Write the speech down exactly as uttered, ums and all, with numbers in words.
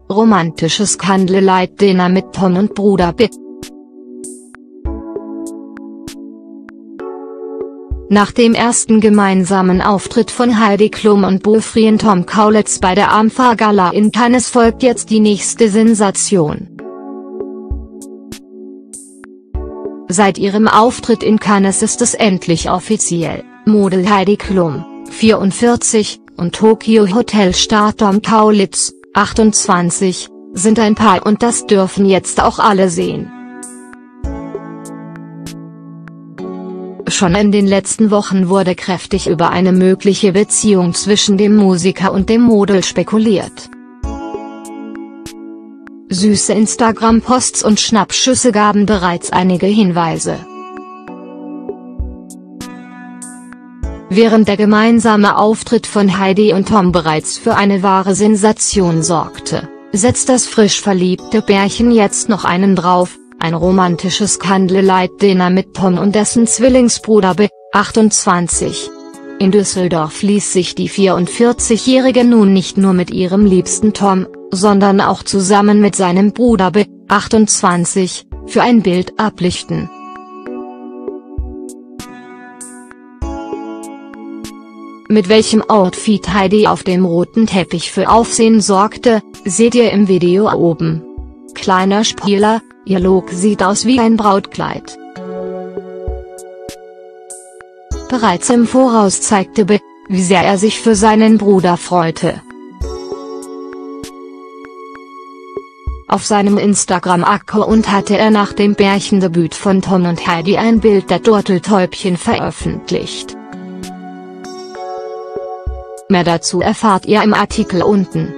romantisches Candlelight-Dinner mit Tom und Bruder B. Nach dem ersten gemeinsamen Auftritt von Heidi Klum und Boyfriend Tom Kaulitz bei der A M F A-Gala in Cannes folgt jetzt die nächste Sensation. Seit ihrem Auftritt in Cannes ist es endlich offiziell: Model Heidi Klum, vierundvierzig, und Tokyo Hotel-Star Tom Kaulitz, achtundzwanzig, sind ein Paar, und das dürfen jetzt auch alle sehen. Schon in den letzten Wochen wurde kräftig über eine mögliche Beziehung zwischen dem Musiker und dem Model spekuliert. Süße Instagram-Posts und Schnappschüsse gaben bereits einige Hinweise. Während der gemeinsame Auftritt von Heidi und Tom bereits für eine wahre Sensation sorgte, setzt das frisch verliebte Pärchen jetzt noch einen drauf: ein romantisches Candlelight-Dinner mit Tom und dessen Zwillingsbruder B, achtundzwanzig. In Düsseldorf ließ sich die vierundvierzigjährige nun nicht nur mit ihrem Liebsten Tom, sondern auch zusammen mit seinem Bruder B, achtundzwanzig, für ein Bild ablichten. Mit welchem Outfit Heidi auf dem roten Teppich für Aufsehen sorgte, seht ihr im Video oben. Kleiner Spoiler: ihr Look sieht aus wie ein Brautkleid. Bereits im Voraus zeigte B, wie sehr er sich für seinen Bruder freute. Auf seinem Instagram-Account hatte er nach dem Pärchendebüt von Tom und Heidi ein Bild der Turteltäubchen veröffentlicht. Mehr dazu erfahrt ihr im Artikel unten.